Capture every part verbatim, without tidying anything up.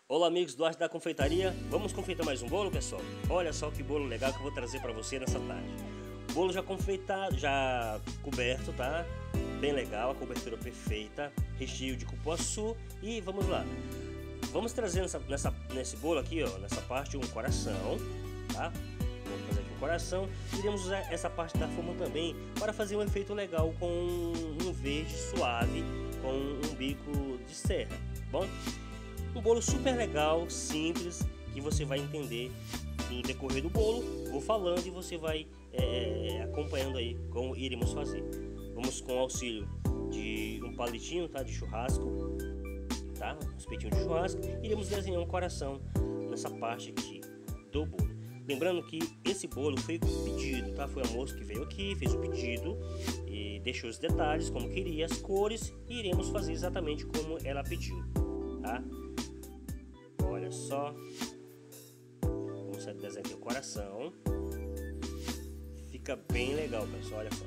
Olá amigos do Arte da Confeitaria, vamos confeitar mais um bolo, pessoal? Olha só que bolo legal que eu vou trazer para você nessa tarde. Bolo já confeitado, já coberto, tá? Bem legal, a cobertura perfeita, recheio de cupuaçu. E vamos lá, vamos trazer nessa, nessa, nesse bolo aqui, ó, nessa parte um coração, tá? Vamos fazer aqui um coração. Iremos usar essa parte da forma também para fazer um efeito legal com um verde suave, com um bico de serra, bom? Um bolo super legal, simples, que você vai entender no decorrer do bolo. Vou falando e você vai é, acompanhando aí como iremos fazer. Vamos com o auxílio de um palitinho, tá, de churrasco, tá, um espetinho de churrasco. Iremos desenhar um coração nessa parte aqui do bolo. Lembrando que esse bolo foi pedido, tá? Foi a moça que veio aqui, fez o pedido e deixou os detalhes como queria, as cores, e iremos fazer exatamente como ela pediu, tá? Olha só, vamos desenhar aqui o coração. Fica bem legal, pessoal, olha só.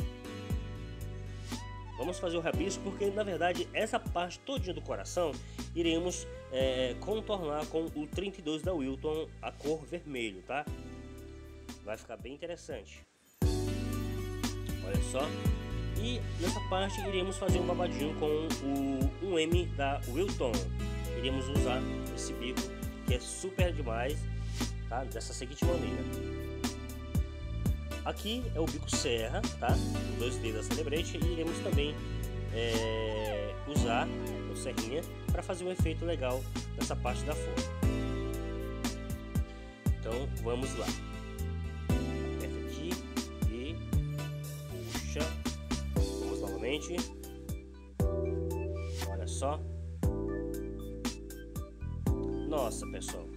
Vamos fazer o rabisco porque na verdade essa parte todinha do coração iremos é, contornar com o trinta e dois da Wilton, a cor vermelho, tá? Vai ficar bem interessante. Olha só. E nessa parte iremos fazer um babadinho com o um M da Wilton. Iremos usar esse bico que é super demais, tá? Dessa seguinte maneira. Aqui é o bico serra, tá? Os dois dedos da Celebrate, e iremos também é, usar o serrinha para fazer um efeito legal nessa parte da forma. Então vamos lá. Aperta aqui e puxa. Vamos novamente. Olha só. Nossa, pessoal.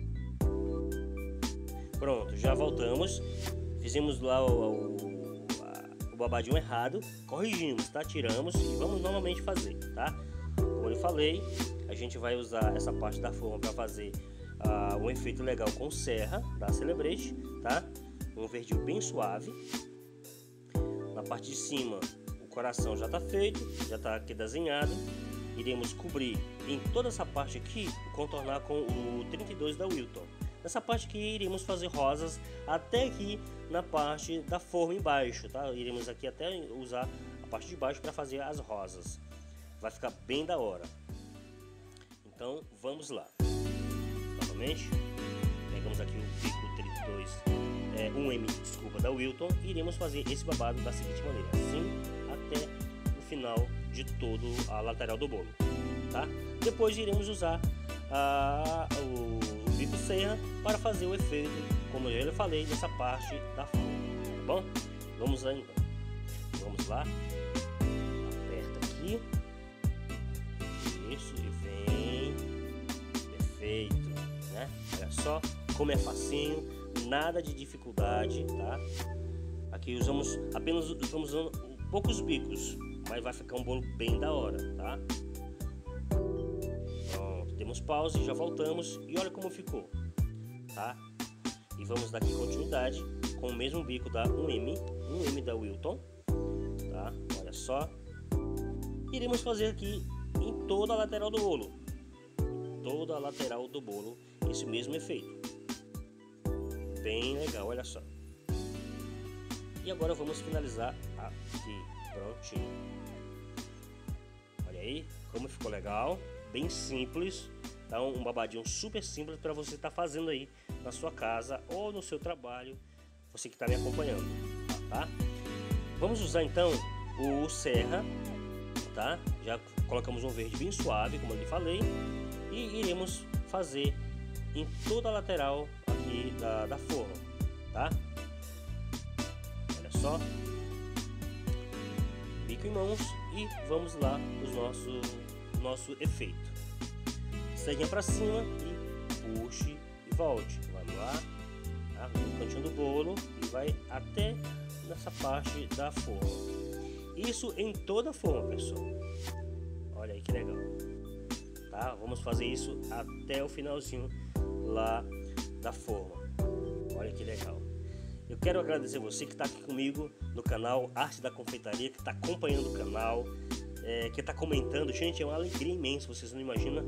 Pronto, já voltamos. Fizemos lá o, o, a, o babadinho errado. Corrigimos, tá? Tiramos e vamos novamente fazer, tá? Como eu falei, a gente vai usar essa parte da forma para fazer uh, um efeito legal com serra da Celebrate, tá? Um verdinho bem suave. Na parte de cima, o coração já tá feito, já tá aqui desenhado. Iremos cobrir em toda essa parte aqui, contornar com o trinta e dois da Wilton. Nessa parte aqui iremos fazer rosas até aqui na parte da forma embaixo, tá? Iremos aqui até usar a parte de baixo para fazer as rosas. Vai ficar bem da hora. Então vamos lá. Novamente, pegamos aqui o bico trinta e dois, é, um M, desculpa, da Wilton, e iremos fazer esse babado da seguinte maneira, assim até o final de todo a lateral do bolo, tá? Depois iremos usar a, o, o bico serra para fazer o efeito, como eu já falei, nessa parte da forma, tá bom? Vamos lá então. Vamos lá. Aperta aqui. Isso, e vem. Perfeito, né? Olha só como é facinho, nada de dificuldade, tá? Aqui usamos apenas estamos usando poucos bicos, mas vai ficar um bolo bem da hora, tá? Pronto, temos pausa e já voltamos. E olha como ficou, tá? E vamos dar aqui continuidade com o mesmo bico da um M, um M da Wilton, tá? Olha só. Iremos fazer aqui em toda a lateral do bolo, toda a lateral do bolo, esse mesmo efeito. Bem legal, olha só. E agora vamos finalizar aqui. Prontinho. Olha aí como ficou legal, bem simples, tá? Um babadinho super simples para você estar tá fazendo aí na sua casa ou no seu trabalho, você que está me acompanhando, tá? Vamos usar então o serra, tá? Já colocamos um verde bem suave, como eu lhe falei, e iremos fazer em toda a lateral aqui da, da forma, tá? Olha só. Bico em mãos e vamos lá no nosso, nosso efeito. Serrinha para cima e puxe e volte. Vamos lá, tá? No cantinho do bolo e vai até nessa parte da forma. Isso em toda a forma, pessoal. Olha aí que legal, tá? Vamos fazer isso até o finalzinho lá da forma. Olha que legal. Eu quero agradecer você que está aqui comigo no canal Arte da Confeitaria, que está acompanhando o canal, é, que está comentando. Gente, é uma alegria imensa, vocês não imaginam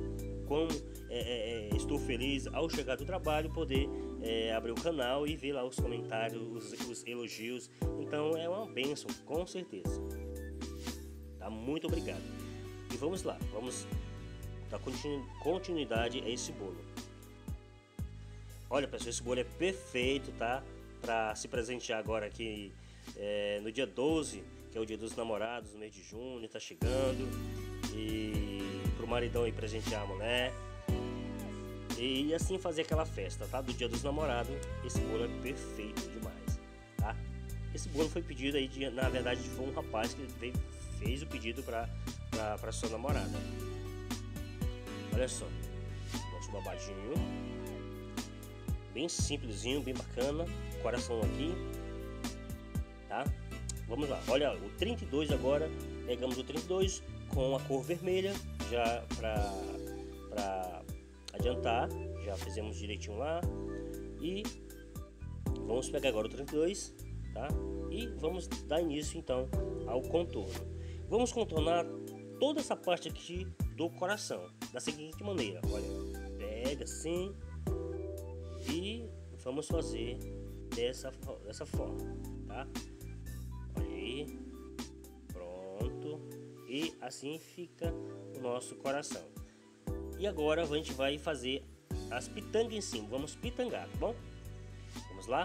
como é, é, estou feliz ao chegar do trabalho poder é, abrir o canal e ver lá os comentários, os, os elogios. Então é uma bênção, com certeza. Tá? Muito obrigado. E vamos lá, vamos dar continuidade a esse bolo. Olha, pessoal, esse bolo é perfeito, tá? Para se presentear agora aqui é, no dia doze, que é o dia dos namorados, no mês de junho, tá chegando. E pro maridão ir presentear a mulher. E assim fazer aquela festa, tá? Do dia dos namorados. Esse bolo é perfeito demais, tá? Esse bolo foi pedido aí, de, na verdade foi um rapaz que veio, fez o pedido para para sua namorada. Olha só, nosso babadinho. Bem simplesinho, bem bacana. Coração aqui, tá? Vamos lá, olha o trinta e dois agora. Pegamos o trinta e dois com a cor vermelha, já pra, pra adiantar. Já fizemos direitinho lá. E vamos pegar agora o trinta e dois, tá? E vamos dar início então ao contorno. Vamos contornar toda essa parte aqui do coração da seguinte maneira, olha, pega assim e vamos fazer dessa, dessa forma, tá? Olha aí, pronto, e assim fica o nosso coração. E agora a gente vai fazer as pitangas em cima, vamos pitangar, tá bom? Vamos lá?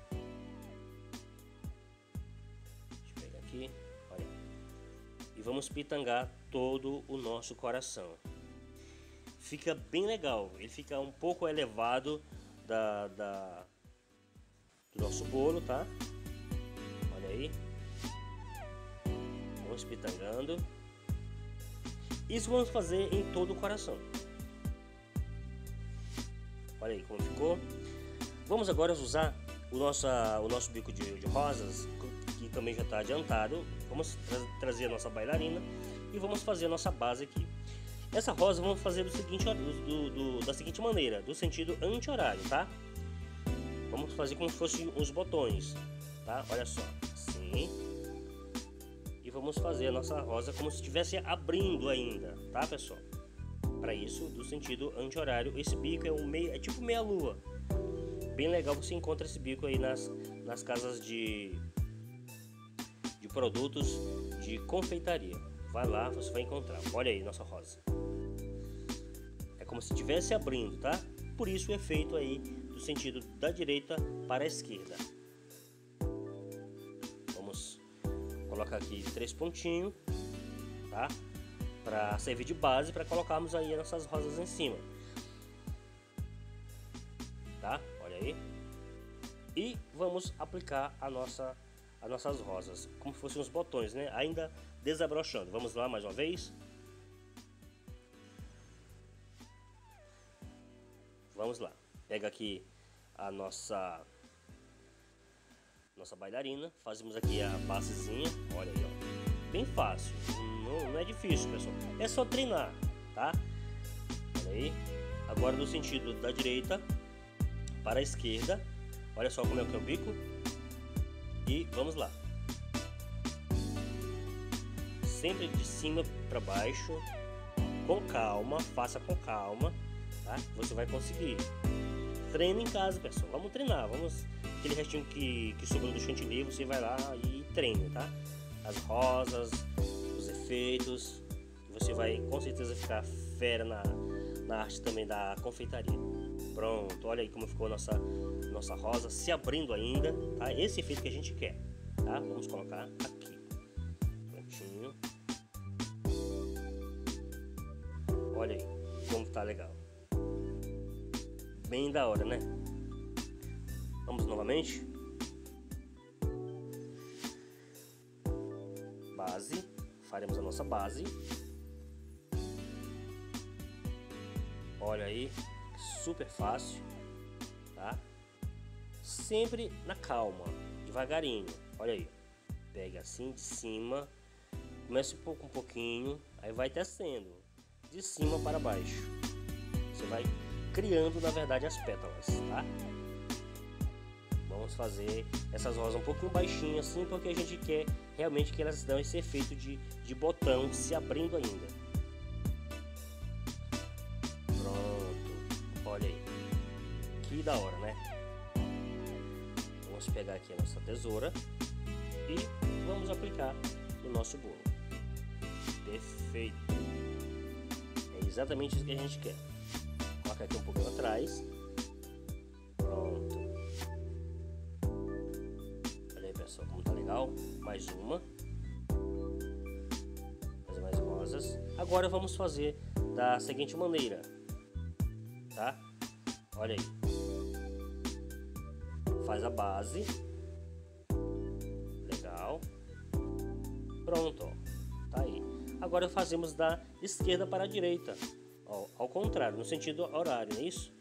Deixa eu pegar aqui, olha, e vamos pitangar todo o nosso coração. Fica bem legal, ele fica um pouco elevado da, da do nosso bolo, tá? Olha aí, vamos pitangando. Isso vamos fazer em todo o coração. Olha aí como ficou. Vamos agora usar o nosso, o nosso bico de, de rosas, que também já está adiantado. Vamos tra trazer a nossa bailarina e vamos fazer a nossa base aqui. Essa rosa vamos fazer do seguinte, do, do, da seguinte maneira, do sentido anti-horário, tá? Vamos fazer como se fossem uns botões, tá? Olha só, assim. E vamos fazer a nossa rosa como se estivesse abrindo ainda, tá, pessoal? Para isso, do sentido anti-horário, esse bico é um meio, é tipo meia lua. Bem legal, você encontra esse bico aí nas, nas casas de, de produtos de confeitaria. Vai lá, você vai encontrar. Olha aí nossa rosa. É como se estivesse abrindo, tá? Por isso o efeito aí do sentido da direita para a esquerda. Vamos colocar aqui três pontinhos, tá? Para servir de base para colocarmos aí as nossas rosas em cima. Tá? Olha aí. E vamos aplicar a nossa, as nossas rosas, como se fossem uns botões, né? Ainda desabrochando. Vamos lá mais uma vez. Vamos lá. Pega aqui a nossa nossa bailarina. Fazemos aqui a basezinha. Olha aí, ó. Bem fácil. Não, não é difícil, pessoal. É só treinar, tá? Olha aí. Agora do sentido da direita para a esquerda. Olha só como é que é o bico. E vamos lá. Sempre de cima para baixo, com calma, faça com calma, tá? Você vai conseguir. Treina em casa, pessoal. Vamos treinar, vamos aquele restinho que, que sobrou do chantilly, você vai lá e treina, tá? As rosas, os efeitos, você vai com certeza ficar fera na, na arte também da confeitaria. Pronto, olha aí como ficou a nossa, nossa rosa se abrindo ainda, tá? Esse efeito que a gente quer, tá? Vamos colocar aqui. Prontinho. Olha aí como tá legal. Bem da hora, né? Vamos novamente. Base. Faremos a nossa base. Olha aí. Super fácil, tá? Sempre na calma, devagarinho. Olha aí. Pega assim de cima. Começa um pouco, um pouquinho. Aí vai descendo. De cima para baixo. Você vai criando, na verdade, as pétalas, tá? Vamos fazer essas rosas um pouquinho baixinhas assim, porque a gente quer realmente que elas dão esse efeito de, de botão se abrindo ainda. Que da hora, né? Vamos pegar aqui a nossa tesoura e vamos aplicar no nosso bolo. Perfeito. É exatamente isso que a gente quer. Coloca aqui um pouquinho atrás. Pronto. Olha aí, pessoal, como tá legal. Mais uma. Fazer mais rosas. Agora vamos fazer da seguinte maneira, tá? Olha aí. Faz a base. Legal. Pronto, ó. Tá aí. Agora fazemos da esquerda para a direita, ó, ao contrário, no sentido horário, não é isso?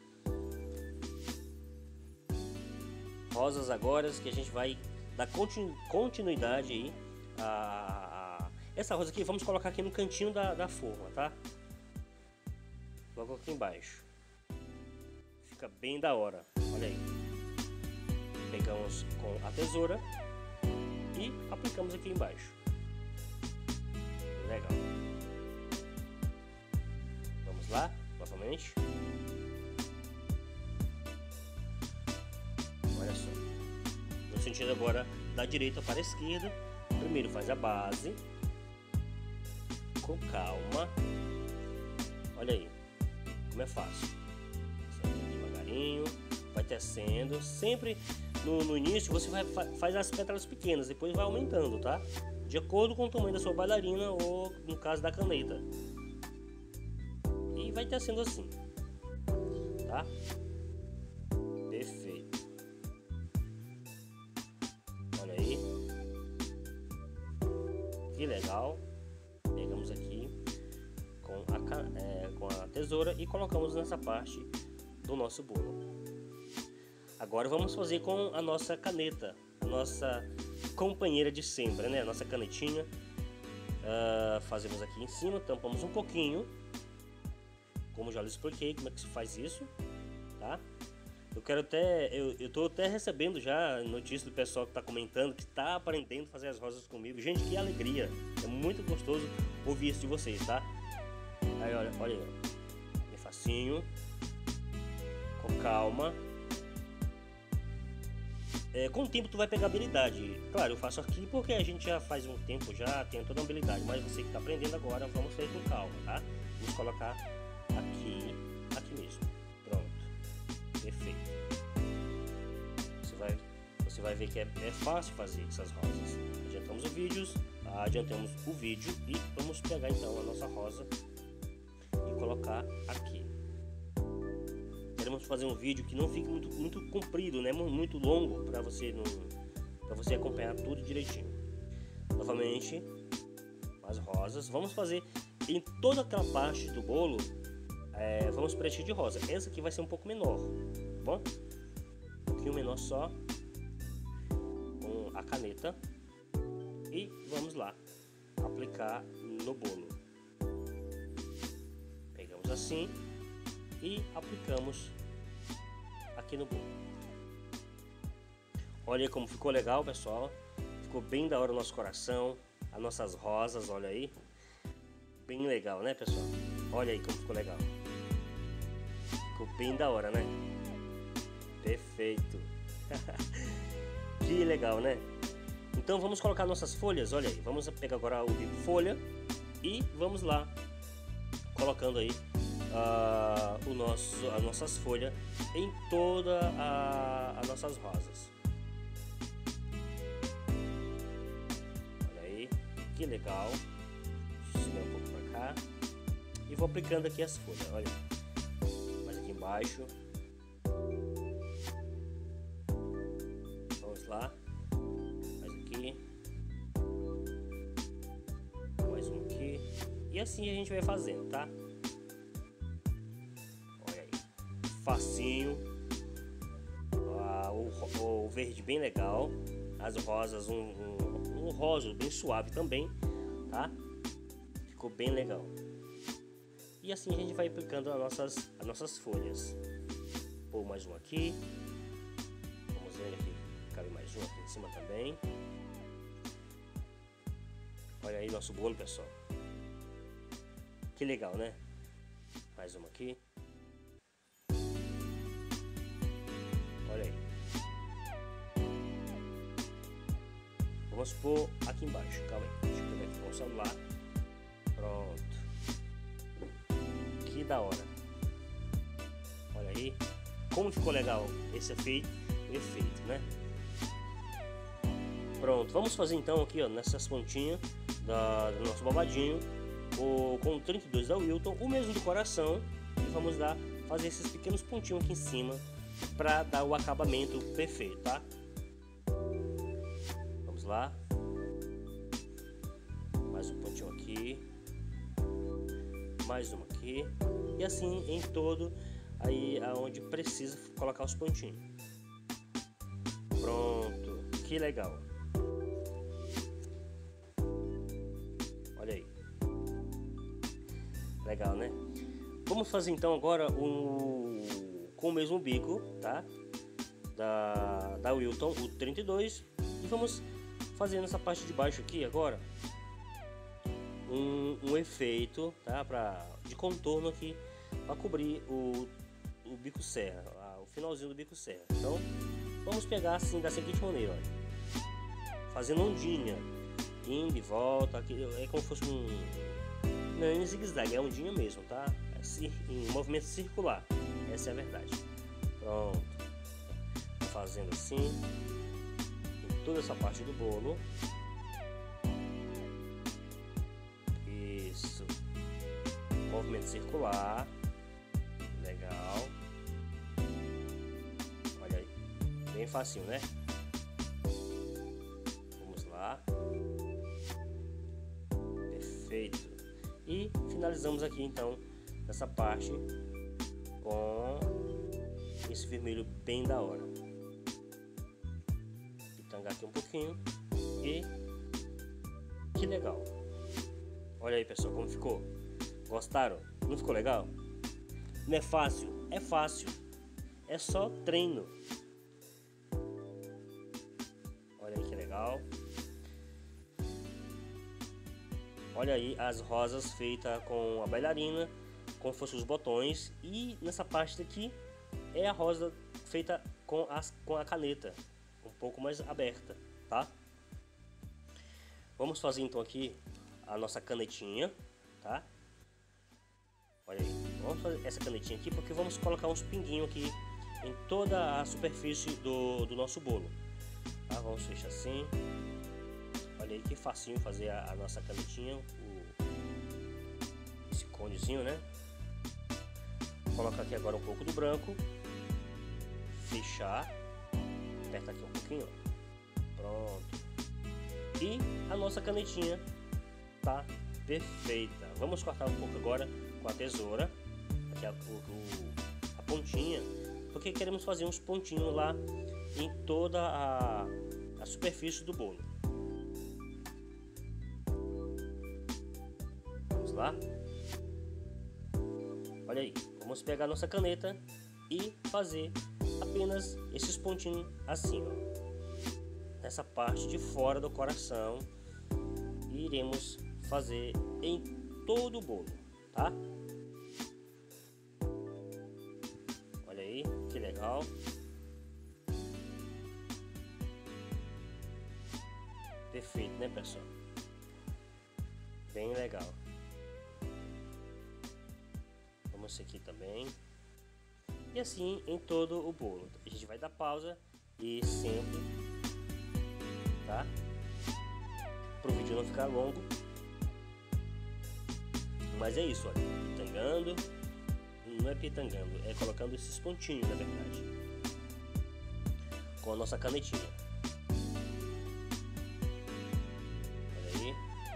Rosas agora que a gente vai dar continu continuidade aí a, a essa rosa aqui. Vamos colocar aqui no cantinho da, da forma, tá? Logo aqui embaixo. Fica bem da hora. Olha aí. Pegamos com a tesoura e aplicamos aqui embaixo. Legal. Vamos lá, novamente. Olha só. No sentido agora da direita para a esquerda. Primeiro faz a base. Com calma. Olha aí. Como é fácil. Devagarinho. Vai tecendo. Sempre no, no início você vai, faz as pétalas pequenas. Depois vai aumentando, tá? De acordo com o tamanho da sua bailarina ou no caso da caneta. E vai tecendo assim, tá? Perfeito. Olha aí. Que legal. Pegamos aqui com a, é, com a tesoura e colocamos nessa parte do nosso bolo. Agora vamos fazer com a nossa caneta, a nossa companheira de sempre, né? A nossa canetinha. Uh, fazemos aqui em cima, tampamos um pouquinho, como já lhes expliquei como é que se faz isso, tá? Eu quero até, eu, eu tô até recebendo já notícias do pessoal que tá comentando que tá aprendendo a fazer as rosas comigo. Gente, que alegria! É muito gostoso ouvir isso de vocês, tá? Aí, olha, olha aí, ó. É facinho, com calma. É, com o tempo tu vai pegar habilidade. Claro, eu faço aqui porque a gente já faz um tempo, já tem toda a habilidade. Mas você que está aprendendo agora, vamos fazer com calma, tá? Vamos colocar aqui, aqui mesmo. Pronto. Perfeito. Você vai, você vai ver que é, é fácil fazer essas rosas. Adiantamos o vídeo, adiantamos o vídeo e vamos pegar então a nossa rosa e colocar aqui. Queremos fazer um vídeo que não fique muito, muito comprido, né? Muito longo, para você não, para você acompanhar tudo direitinho. Novamente, as rosas. Vamos fazer em toda aquela parte do bolo. É, vamos preencher de rosa. Essa aqui vai ser um pouco menor, tá bom? Um pouquinho menor só, com a caneta. E vamos lá aplicar no bolo. Pegamos assim e aplicamos aqui no bolo. Olha aí como ficou legal, pessoal. Ficou bem da hora o nosso coração, as nossas rosas, olha aí. Bem legal, né, pessoal? Olha aí como ficou legal. Ficou bem da hora, né? Perfeito. Que legal, né? Então vamos colocar nossas folhas, olha aí. Vamos pegar agora o bico folha e vamos lá colocando aí Uh, o nosso, as nossas folhas em toda a, as nossas rosas. Olha aí, que legal. Deixa eu subir um pouco para cá e vou aplicando aqui as folhas. Olha, mais aqui embaixo. Vamos lá, mais aqui, mais um aqui e assim a gente vai fazendo, tá? Facinho, ah, o, o verde bem legal, as rosas, um, um, um rosa bem suave também, tá? Ficou bem legal. E assim a gente vai aplicando as nossas, as nossas folhas. Pô, mais um aqui. Vamos ver aqui, cabe mais um aqui em cima também. Olha aí nosso bolo, pessoal. Que legal, né? Mais uma aqui. Vamos pôr aqui embaixo. Calma aí, deixa eu pegar aqui com o celular. Pronto. Que da hora. Olha aí como ficou legal esse efeito, efeito, né? Pronto, vamos fazer então aqui, ó, nessas pontinhas da, do nosso babadinho, o, com o trinta e dois da Wilton, o mesmo do coração, e vamos dar, fazer esses pequenos pontinhos aqui em cima para dar o acabamento perfeito, tá? Vamos lá. Mais um pontinho aqui, mais um aqui, e assim em todo aí aonde precisa colocar os pontinhos. Pronto, que legal. Olha aí, legal, né? Vamos fazer então agora um com o mesmo bico, tá? Da, da Wilton, o trinta e dois, e vamos fazer nessa parte de baixo aqui agora um, um efeito, tá? Pra, de contorno aqui para cobrir o, o bico serra, o finalzinho do bico serra. Então vamos pegar assim da seguinte maneira, olha, fazendo ondinha, indo e volta, aqui é como se fosse um, não é em zigue-zague, é ondinha mesmo, tá? É em movimento circular, essa é a verdade. Pronto, fazendo assim em toda essa parte do bolo. Isso, movimento circular, legal. Olha aí, bem facinho, né? Vamos lá. Perfeito. E finalizamos aqui então essa parte com esse vermelho bem da hora. Pitangar aqui um pouquinho. E que legal. Olha aí, pessoal, como ficou. Gostaram? Não ficou legal? Não é fácil? É fácil. É só treino. Olha aí que legal. Olha aí as rosas feitas com a bailarina, como fossem os botões. E nessa parte daqui é a rosa feita com, as, com a caneta, um pouco mais aberta, tá? Vamos fazer então aqui a nossa canetinha, tá? Olha aí, vamos fazer essa canetinha aqui porque vamos colocar uns pinguinhos aqui em toda a superfície do, do nosso bolo, tá? Vamos fechar assim. Olha aí que facinho fazer a, a nossa canetinha, o, esse conezinho, né? Vou colocar aqui agora um pouco do branco, fechar, aperta aqui um pouquinho, ó. Pronto. E a nossa canetinha tá perfeita. Vamos cortar um pouco agora com a tesoura, aqui a, o, a pontinha, porque queremos fazer uns pontinhos lá em toda a, a superfície do bolo. Vamos lá. Olha aí, vamos pegar nossa caneta e fazer apenas esses pontinhos assim, ó, nessa parte de fora do coração, e iremos fazer em todo o bolo, tá? Olha aí, que legal. Perfeito, né, pessoal? Bem legal. Vamos aqui também. E assim em todo o bolo. A gente vai dar pausa e sempre, tá? Para o vídeo não ficar longo. Mas é isso, olha. Pitangando. Não é pitangando, é colocando esses pontinhos, na verdade. Com a nossa canetinha. Olha aí.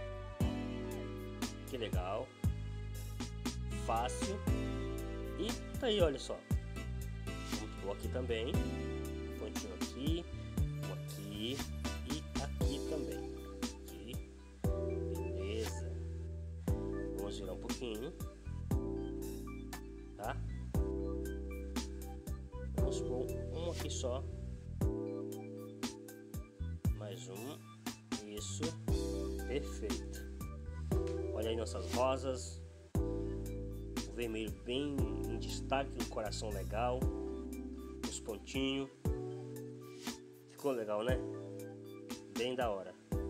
Que legal. Fácil. E tá aí, olha só. Vou aqui também. Um pontinho aqui. Um aqui. E aqui também. Aqui. Beleza. Vamos virar um pouquinho. Tá? Vamos pôr um aqui só. Mais um. Isso. Perfeito. Olha aí nossas rosas. O vermelho bem em destaque, o coração legal. Os pontinhos. Ficou legal, né? Bem da hora.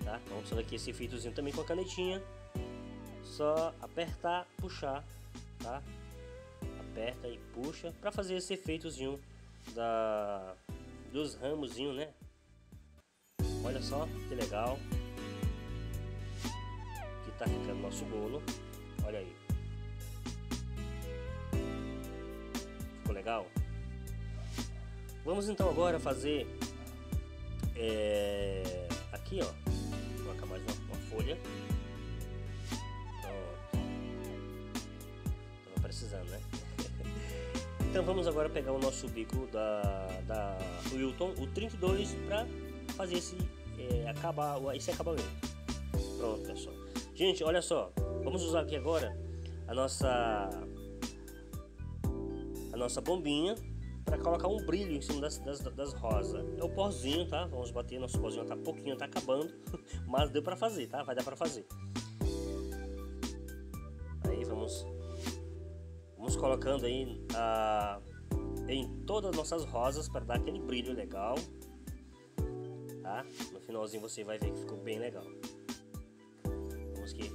tá? Vamos fazer aqui esse efeitozinho também com a canetinha. Só apertar, puxar, tá? Aperta e puxa para fazer esse efeitozinho da dos ramozinho, né? Olha só que legal que tá ficando nosso bolo. Olha aí, ficou legal? Vamos então agora fazer é, aqui, ó, vou colocar mais uma, uma folha. Pronto, tava precisando, né? Então vamos agora pegar o nosso bico da, da Wilton, o trinta e dois, para fazer esse é, acabar esse acabamento. Pronto, pessoal. Gente, olha só, vamos usar aqui agora a nossa a nossa bombinha para colocar um brilho em cima das, das, das rosas. É o pozinho, tá? Vamos bater, nosso pozinho tá pouquinho, tá acabando, mas deu para fazer, tá? Vai dar para fazer. Aí vamos Vamos colocando aí a, em todas as nossas rosas para dar aquele brilho legal, tá? No finalzinho você vai ver que ficou bem legal. Vamos aqui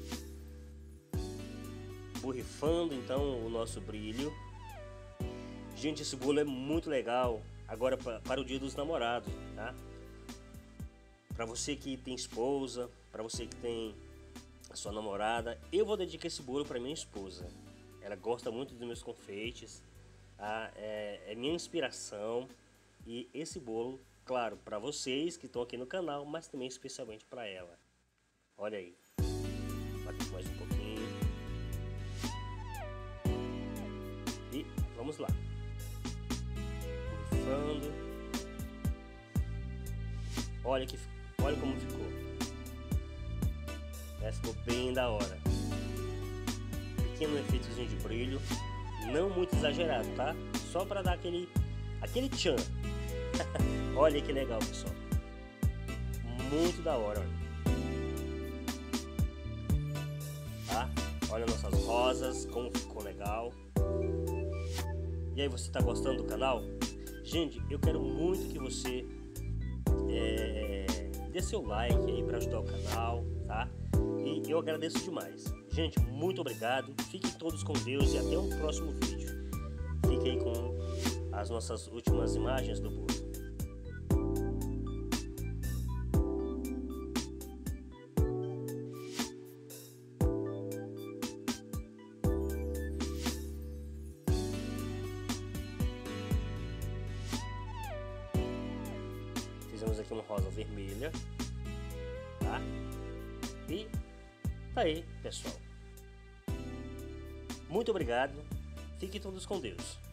borrifando então o nosso brilho. Gente, esse bolo é muito legal agora pra, para o Dia dos Namorados, tá? Para você que tem esposa, para você que tem a sua namorada, eu vou dedicar esse bolo para minha esposa. Ela gosta muito dos meus confeites, tá? é, é minha inspiração. E esse bolo, claro, para vocês que estão aqui no canal, mas também especialmente para ela. Olha aí, bate mais um pouquinho e vamos lá, borrifando. Olha que, olha como ficou. É, ficou bem da hora. Pequeno efeitozinho de brilho, não muito exagerado, tá? Só para dar aquele aquele tchan. Olha que legal, pessoal. Muito da hora, olha. Tá? Olha nossas rosas, como ficou legal. E aí, você tá gostando do canal? Gente, eu quero muito que você é, dê seu like aí para ajudar o canal, tá? E eu agradeço demais. Gente, muito obrigado. Fiquem todos com Deus e até o próximo vídeo. Fique aí com as nossas últimas imagens do bolo. Fizemos aqui uma rosa vermelha, tá? E tá aí, pessoal. Muito obrigado. Fiquem todos com Deus.